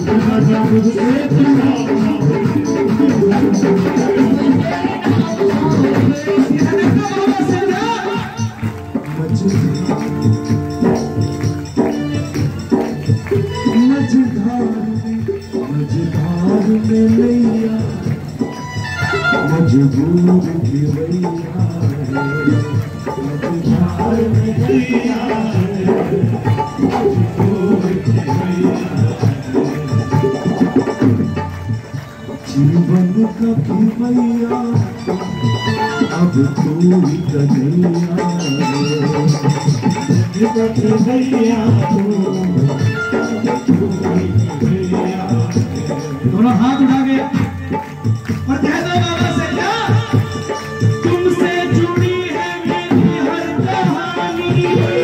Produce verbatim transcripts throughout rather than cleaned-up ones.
जीवन का भैया अब तू ही कन्हैया भैया दोनों हाथ उठा के और कह दो बाबा से क्या तुमसे जुड़ी है मेरी हर कहानी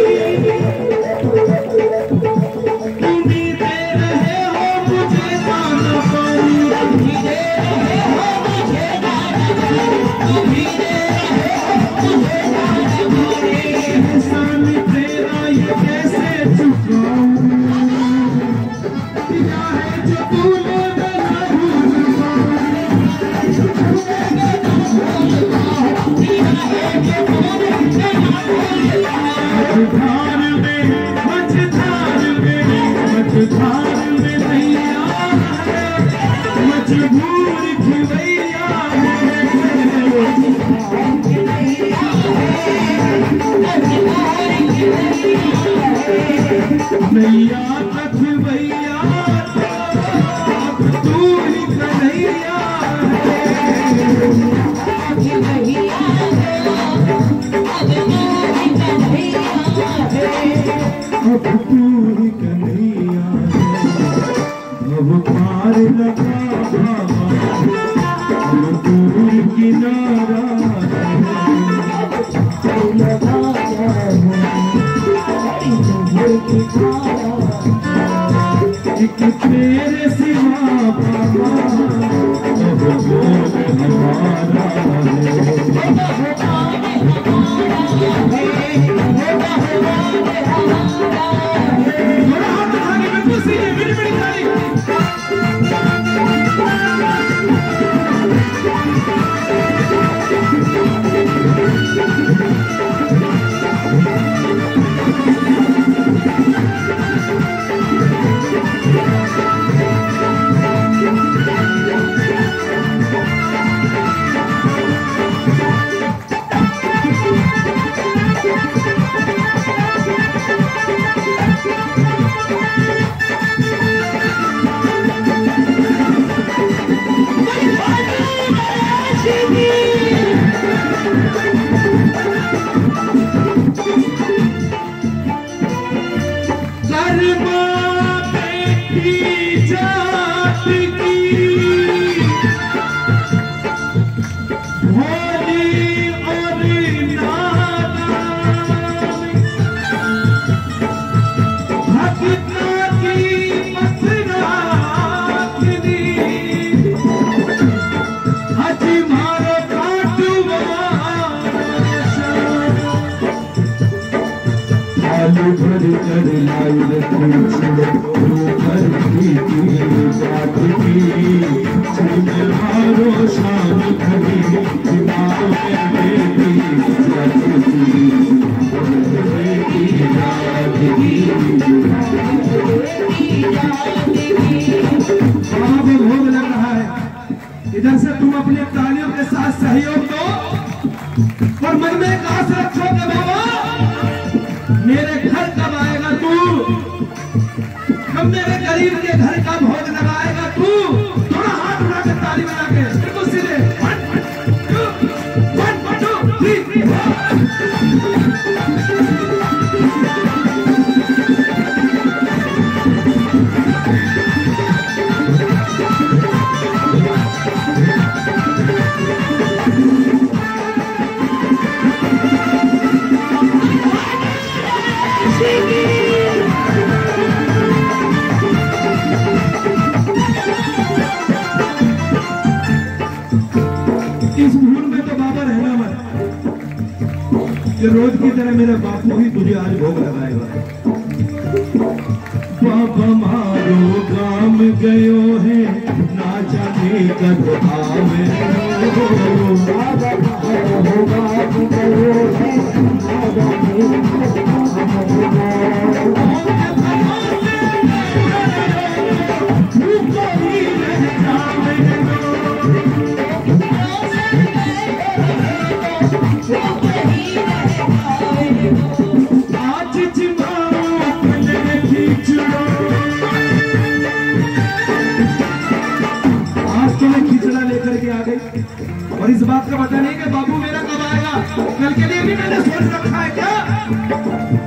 तुम्ही दे रहे हो मुझे दाना पानी तुम्ही दे रहे हो मुझे दाना पानी तुम्ही दे रहे हो मुझे दाना पानी एहसान तेरा ये कैसे चुकाऊं दिया है जो तूने मझधार में मझधार में मझधार में नैया मजबूर खिवैया नैया तक भैया अब तू ही कन्हैया अब तू ही कन्हैया अब पार लगा अब दूर किनारा एक तेरे सिवा बाबा अब बोल हमारा भर कर लाई बात की मारो शाम खड़ी भोग लग रहा है। इधर से तुम अपने तालियों के साथ सहयोग दो और मन में एक आस रखो कि बाबा मेरे घर कब आएगा तू, कब मेरे गरीब के घर का भोग लगाएगा तू। थोड़ा हाथ उठा के ताली बना के बिल्कुल सीधे one two one two three इस भूल में तो बाबा रहना मत कि रोज की तरह मेरे बापू ही तुझे आज भोग लगाएगा। बाबा मारो गाम गयो है ना जाने कब आवे और इस बात का पता नहीं कि बाबू मेरा कब आएगा, कल के लिए भी मैंने सोच रखा है क्या।